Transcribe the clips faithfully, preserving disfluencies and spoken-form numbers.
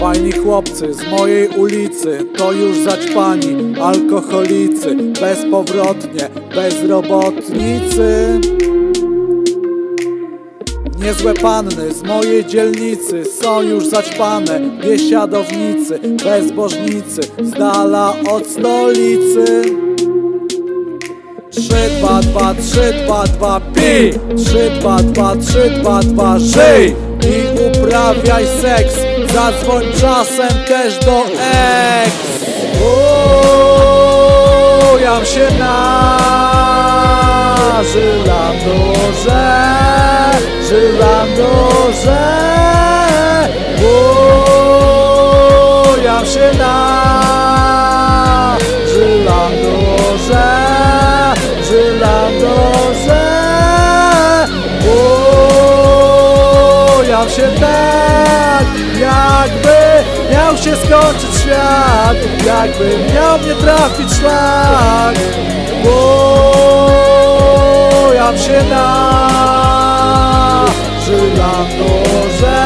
Fajni chłopcy z mojej ulicy to już zaćpani alkoholicy, bezpowrotnie bezrobotnicy. Niezłe panny z mojej dzielnicy są już zaćpane biesiadownicy, bezbożnicy z dala od stolicy. Trzy, dwa, dwa, trzy, dwa, dwa, pij! Trzy, dwa, dwa, trzy, dwa, dwa, żyj! I uprawiaj seks, zadzwoń czasem też do ex. O, jam się na Żylandorze, Żylandorze. O, jam się na Żylandorze, Żylandorze. O, jam się tak, jakby miał się skończyć świat, jakby miał mnie trafić szlak. O, jam się na Żylandorze,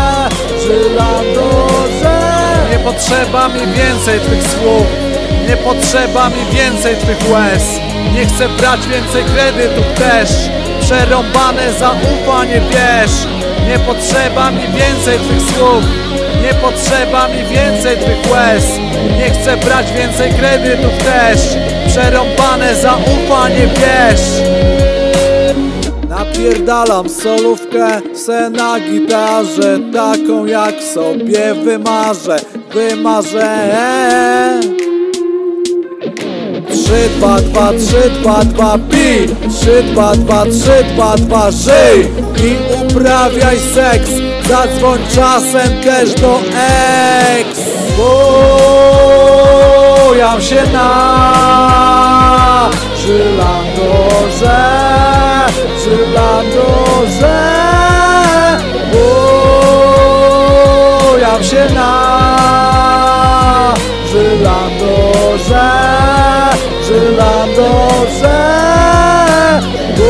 Żylandorze. Nie potrzeba mi więcej twych słów, nie potrzeba mi więcej twych łez. Nie chcę brać więcej kredytów też, przerąbane zaufanie bierz. Nie potrzeba mi więcej twych słów, nie potrzeba mi więcej twych łez. Nie chcę brać więcej kredytów też, przerąbane zaufanie bierz. Napierdalam solówkę se na gitarze, taką jak sobie wymarzę, wymarzę. Trzy, dwa, dwa, trzy, dwa, dwa, pij! Trzy, dwa, dwa, trzy, dwa, dwa, żyj! I uprawiaj seks, zadzwoń czasem też do ex. O, jam się na Żylandorze, Żylandorze. O, jam się na Żylandorze, Żylandorze. O,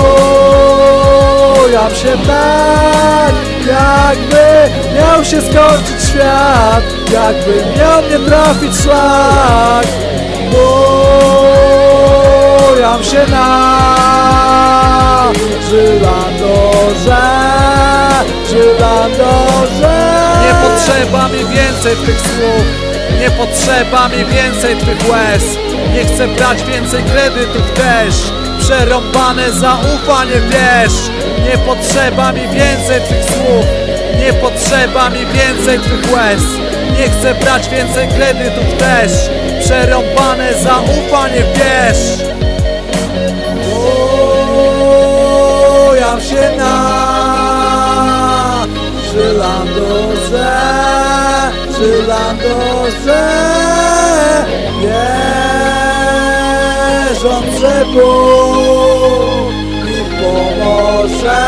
jam się tak, jakby miał się skończyć świat, jakby miał mnie trafić szlak. O, jam się na Żylandorze, Żylandorze. Nie potrzeba mi więcej twych słów, nie potrzeba mi więcej twych łez. Nie chcę brać więcej kredytów też, przerąbane zaufanie wiesz. Nie potrzeba mi więcej twych słów, nie potrzeba mi więcej twych łez. Nie chcę brać więcej kredytów też, przerąbane zaufanie wiesz. O, jam się na Żylandorze, Żylandorze. Wierząc, że Bóg mi pomoże,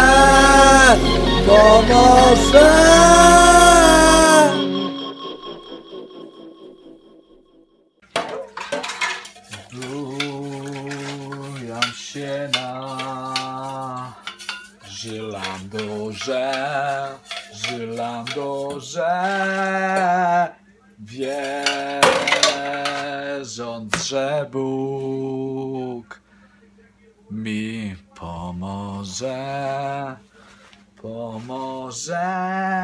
pomoże. Bujam się na Żylandorze, Żylandorze. Wierząc, że Bóg mi pomoże, pomoże.